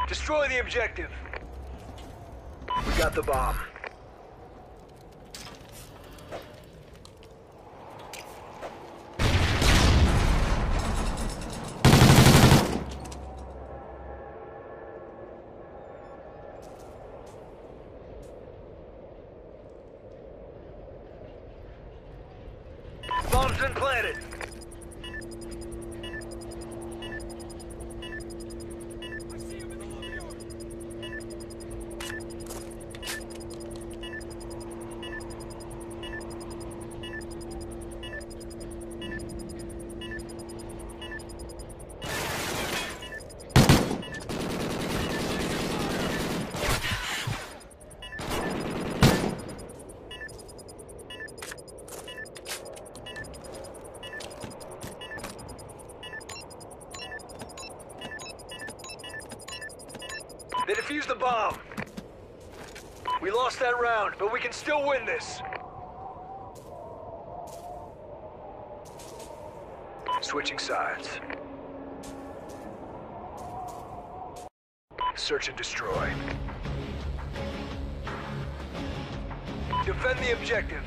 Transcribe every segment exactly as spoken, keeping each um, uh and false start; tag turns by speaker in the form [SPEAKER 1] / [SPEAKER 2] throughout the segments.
[SPEAKER 1] Destroy the objective. We got the bomb. Bomb's been planted. They defused the bomb. We lost that round, but we can still win this. Switching sides. Search and destroy. Defend the objective.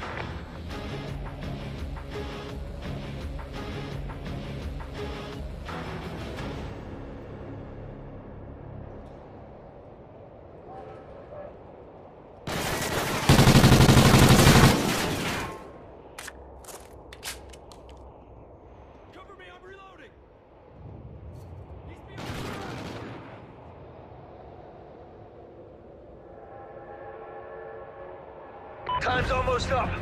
[SPEAKER 1] Time's almost up.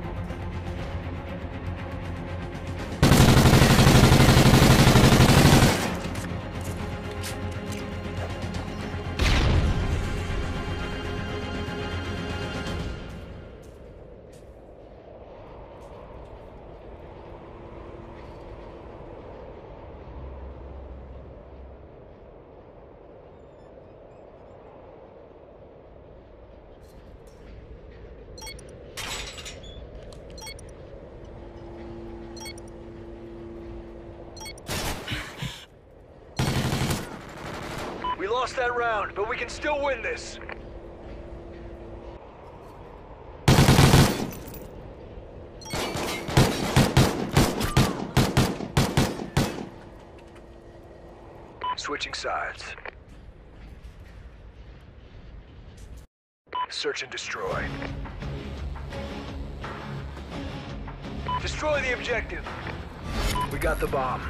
[SPEAKER 1] We lost that round, but we can still win this. Switching sides. Search and destroy. Destroy the objective. We got the bomb.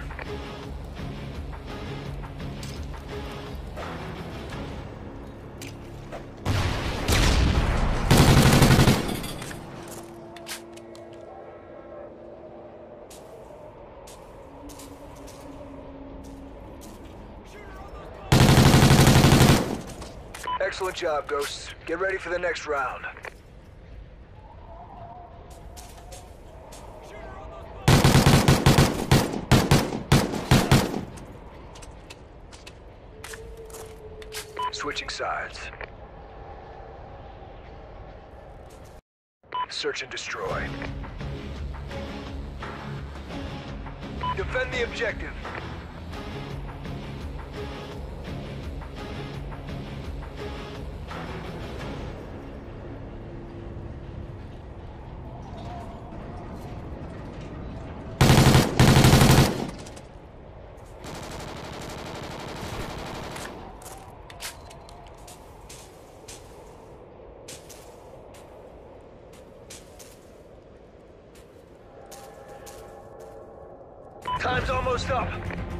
[SPEAKER 1] Excellent job, Ghosts. Get ready for the next round. Switching sides. Search and destroy. Defend the objective. Time's almost up.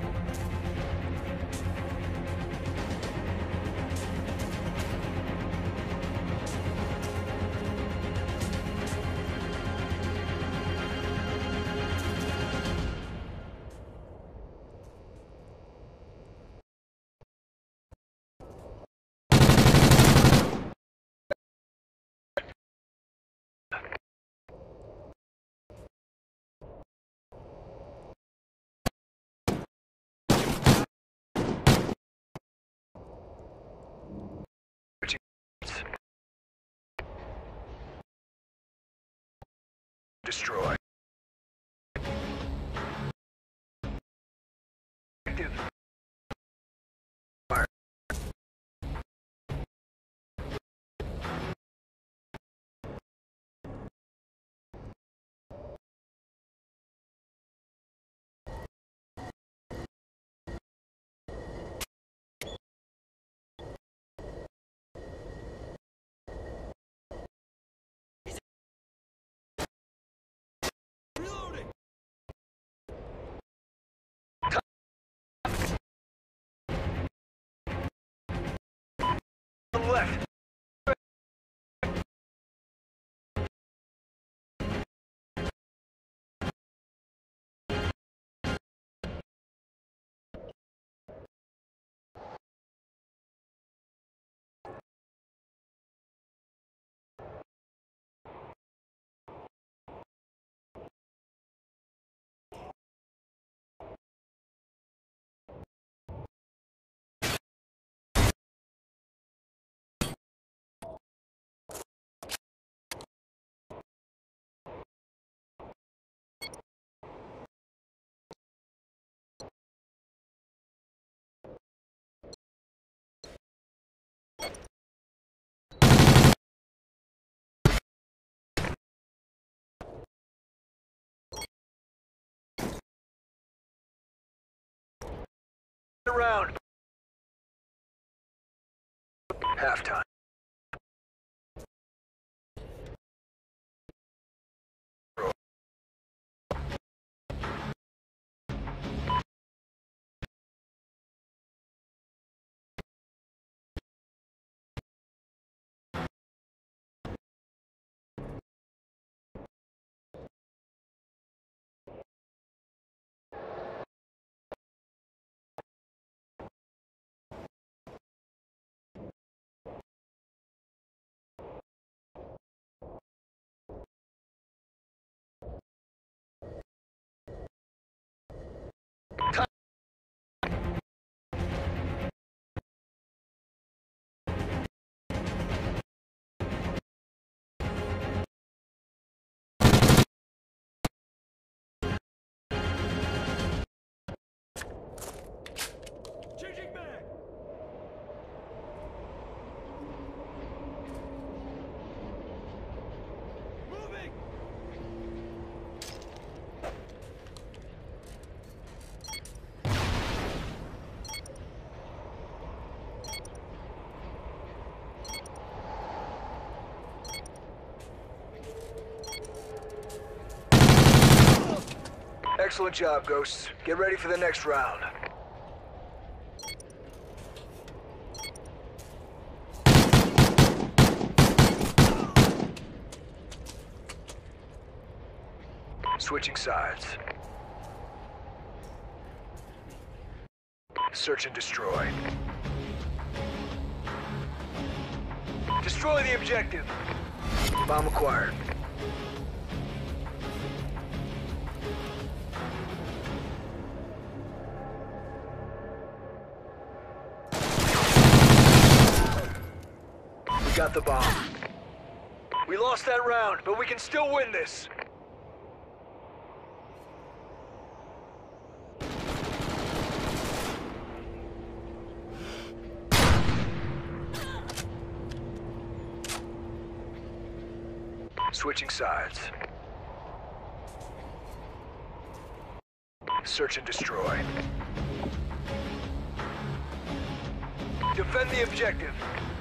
[SPEAKER 1] Destroy. the left. Around. Halftime. Changing back. Moving. Excellent job, Ghosts. Get ready for the next round. Switching sides. Search and destroy. Destroy the objective. Bomb acquired. We got the bomb. We lost that round, but we can still win this. Switching sides. Search and destroy. Defend the objective.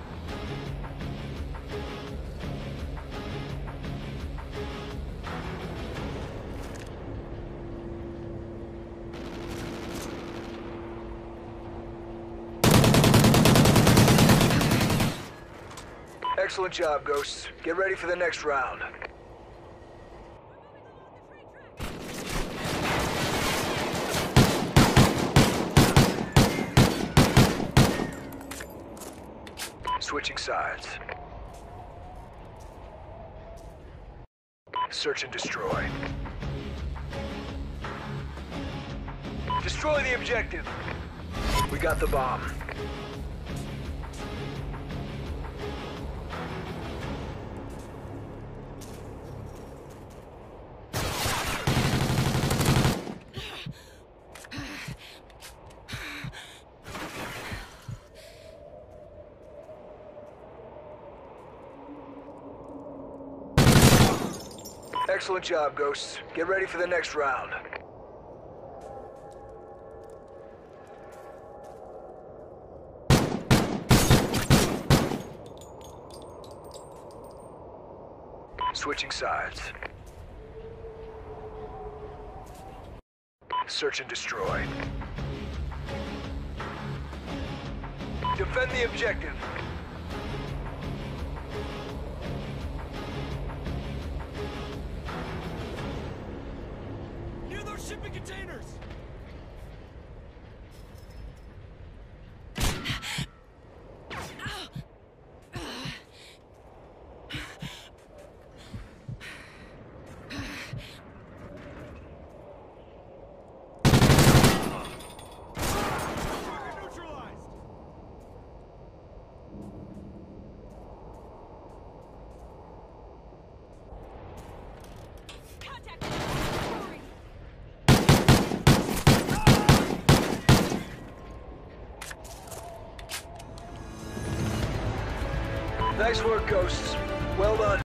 [SPEAKER 1] Excellent job, Ghosts. Get ready for the next round. Switching sides. Search and destroy. Destroy the objective. We got the bomb. Excellent job, Ghosts. Get ready for the next round. Switching sides. Search and destroy. Defend the objective. Nice work, Ghosts. Well done.